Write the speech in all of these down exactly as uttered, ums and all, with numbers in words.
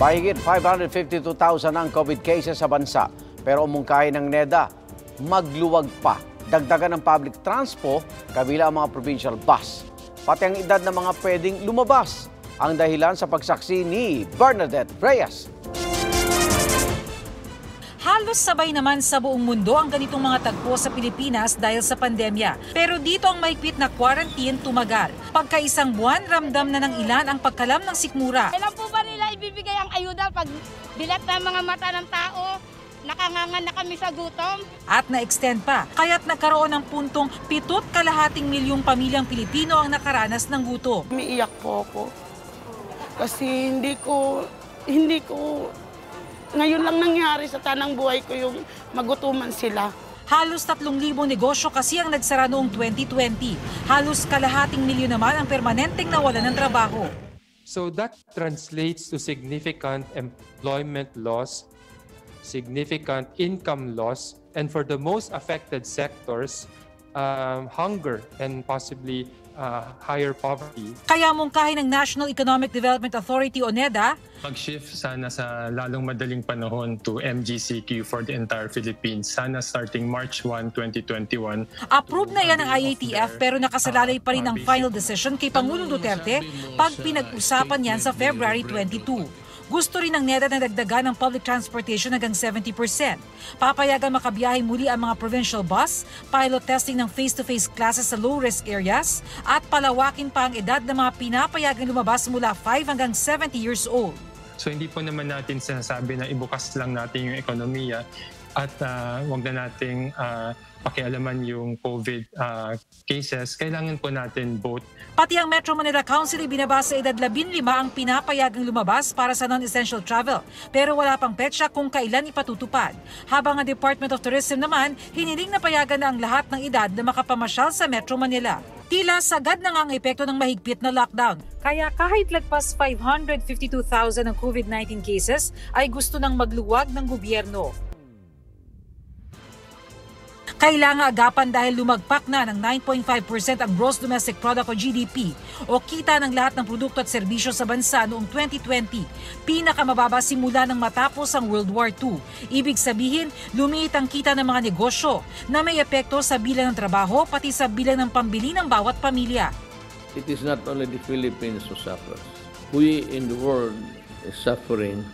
Mahigit five hundred fifty-two thousand ang COVID cases sa bansa. Pero umungkahi ng NEDA, magluwag pa. Dagdagan ng public transpo, kabila ang mga provincial bus. Pati ang edad ng mga pwedeng lumabas. Ang dahilan sa pagsaksi ni Bernadette Reyes. Halos sabay naman sa buong mundo ang ganitong mga tagpo sa Pilipinas dahil sa pandemya. Pero dito ang mahigpit na quarantine tumagal. Pagkaisang buwan, ramdam na ng ilan ang pagkalam ng sikmura. Kailan po ba nila ibibigay ang ayuda pag bilat ng mga mata ng tao? Nakangangan na kami sa gutom. At na-extend pa, kaya't nagkaroon ng puntong pitut kalahating milyong pamilyang Pilipino ang nakaranas ng gutom. Umiiyak po ako. Kasi hindi ko, hindi ko, ngayon lang nangyari sa tanang buhay ko yung magutuman sila. Halos tatlong libong negosyo kasi ang nagsara noong twenty twenty. Halos kalahating milyon naman ang permanenteng nawalan ng trabaho. So that translates to significant employment loss, significant income loss, and for the most affected sectors, um, hunger and possibly uh, higher poverty. Kaya mungkahi ng National Economic Development Authority o NEDA, Mag-shift sana sa lalong madaling panahon to M G C Q for the entire Philippines. Sana starting March first, twenty twenty-one. Approve na yan ng I A T F pero nakasalalay pa rin ang final decision kay Pangulong Duterte pag pinag-usapan yan sa February twenty-second. Gusto rin ng NEDA na dagdagan ng public transportation hanggang seventy percent. Papayagan makabiyahe muli ang mga provincial bus, pilot testing ng face-to-face classes sa low-risk areas, at palawakin pa ang edad ng mga pinapayagan lumabas mula five hanggang seventy years old. So hindi po naman natin sinasabi na ibukas lang natin yung ekonomiya at uh, huwag na nating uh, pakialaman yung COVID uh, cases. Kailangan po natin both. Pati ang Metro Manila Council ibinaba sa edad labing lima ang pinapayagang lumabas para sa non-essential travel. Pero wala pang petsa kung kailan ipatutupad. Habang ang Department of Tourism naman, hiniling na payagan na ang lahat ng edad na makapamasyal sa Metro Manila. Tila sagad na nga ang epekto ng mahigpit na lockdown. Kaya kahit lagpas five hundred fifty-two thousand ang COVID nineteen cases, ay gusto nang magluwag ng gobyerno. Kailangan agapan dahil lumagpak na ng nine point five percent ang gross domestic product o G D P o kita ng lahat ng produkto at serbisyo sa bansa noong twenty twenty. Pinakamababa simula nang matapos ang World War Two. Ibig sabihin, lumiit ang kita ng mga negosyo na may epekto sa bilang ng trabaho pati sa bilang ng pambili ng bawat pamilya. It is not only the Philippines who suffers. We in the world is suffering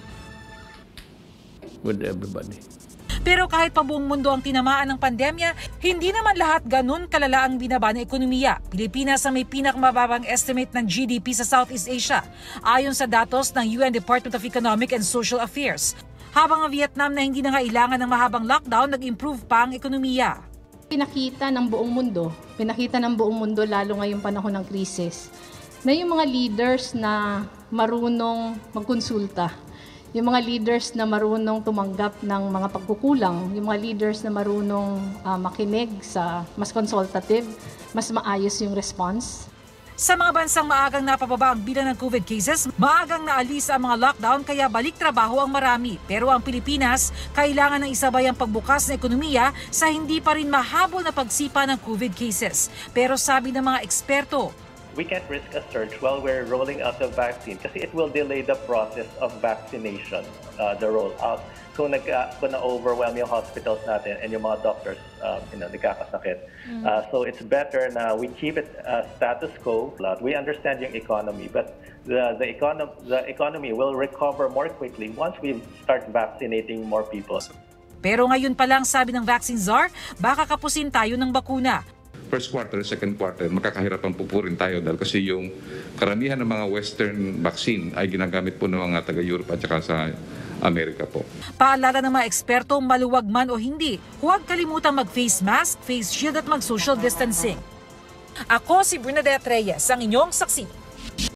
with everybody. Pero kahit pa buong mundo ang tinamaan ng pandemya, hindi naman lahat ganun kalala ang binaba ng ekonomiya. Pilipinas ang may pinakamababang estimate ng G D P sa Southeast Asia, ayon sa datos ng U N Department of Economic and Social Affairs. Habang ang Vietnam na hindi na kailangan ng mahabang lockdown, nag-improve pa ang ekonomiya. Pinakita ng buong mundo, pinakita ng buong mundo lalo ngayong panahon ng krisis, na yung mga leaders na marunong magkonsulta, yung mga leaders na marunong tumanggap ng mga pagkukulang, yung mga leaders na marunong uh, makinig sa mas consultative, mas maayos yung response. Sa mga bansang maagang napababa ang bilang ng COVID cases, maagang naalis ang mga lockdown kaya balik trabaho ang marami. Pero ang Pilipinas, kailangan ng isabay ang pagbukas ng ekonomiya sa hindi pa rin mahabol na pagsipa ng COVID cases. Pero sabi ng mga eksperto, we can't risk a surge while we're rolling out the vaccine kasi it will delay the process of vaccination, uh, the rollout. Kung, nag, uh, kung na-overwhelm yung hospitals natin and yung mga doctors, uh, you know, nagkakasakit. Mm. Uh, so it's better na we keep it uh, status quo. We understand yung economy, but the, the, econo the economy will recover more quickly once we start vaccinating more people. Pero ngayon pa lang, sabi ng vaccine czar, baka kapusin tayo ng bakuna. First quarter, second quarter, makakahirapan po po rin tayo dahil kasi yung karamihan ng mga Western vaccine ay ginagamit po ng mga taga-Europe at saka sa Amerika po. Paalala ng mga eksperto, maluwag man o hindi, huwag kalimutang mag-face mask, face shield at mag-social distancing. Ako si Bernadette Reyes, ang inyong saksi.